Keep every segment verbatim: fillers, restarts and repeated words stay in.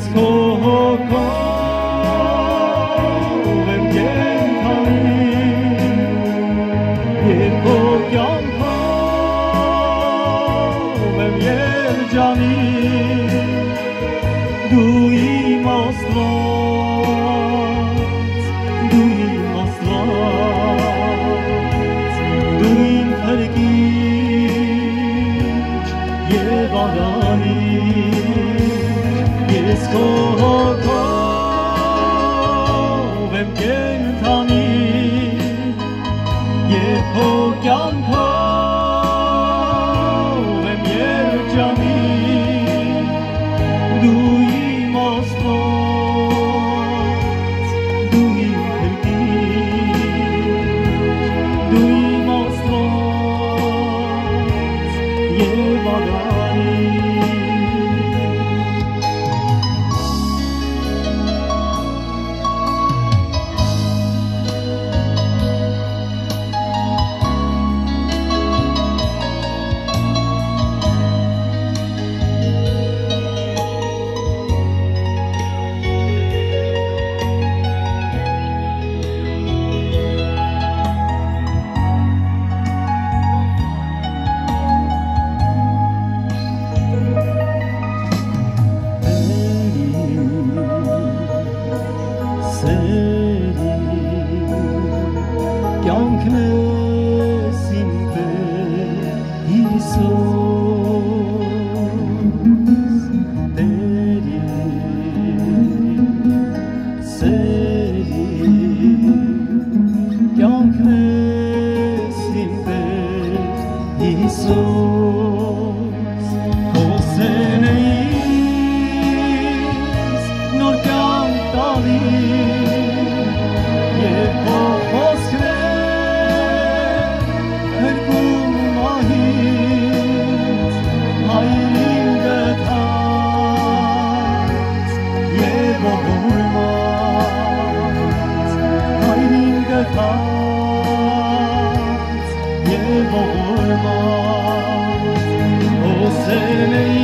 ես քո հոգով եմ կենդանի և քո կյանքով եմ երջանի դու իմ Աստված դու իմ Աստված դու իմ փրկիչ և արարիչ ես քո հոգով եմ կենդանի և քո կյանքով եմ երջանի դու իմ Աստված դու իմ փրկիչ դու իմ Աստված և արարիչ կյանքն ես իմ Տեր Հիսուս Տերի սերի կյանքն ես իմ Տեր Հիսուս քո սերն է ինձ նոր կյանք տալիս և քո խոսքն է փրկում մահից հայրին գտած և ողորմած հայրին գտած և ողորմած քո սերն է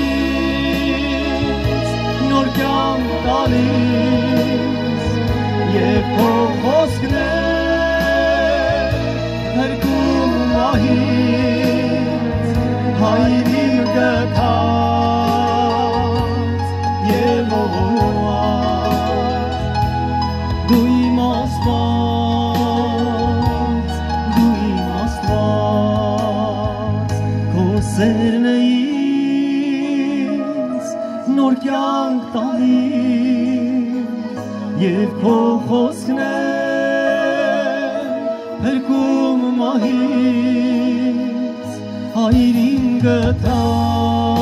ինձ նոր կյանք տալիս և քո խոսքն է փրկում մահից հայրին գտած և ողորմած դու իմ Աստված դու իմ Աստված քո սերն է ինձ նոր կյանք տալիս և քո խոսքն է փրկում մահից հայրին գտած և ողորմած հայրին գտած